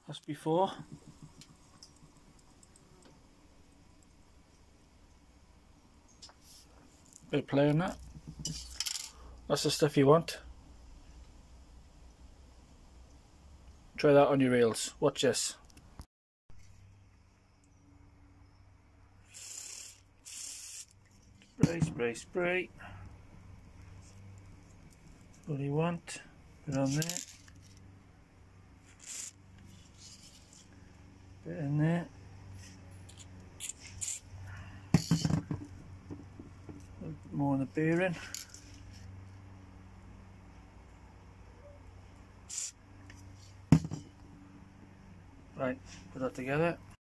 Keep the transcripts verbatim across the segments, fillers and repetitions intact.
as before. Bit of play on that. That's the stuff you want. Try that on your reels. Watch this. Spray, spray, spray. What do you want? Put on there. Bit in there. More on the bearing. Right, put that together.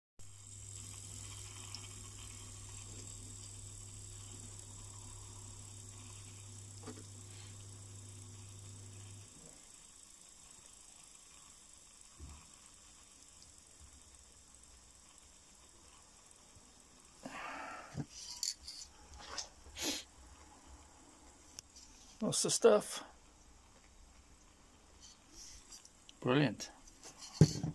That's the stuff. Brilliant.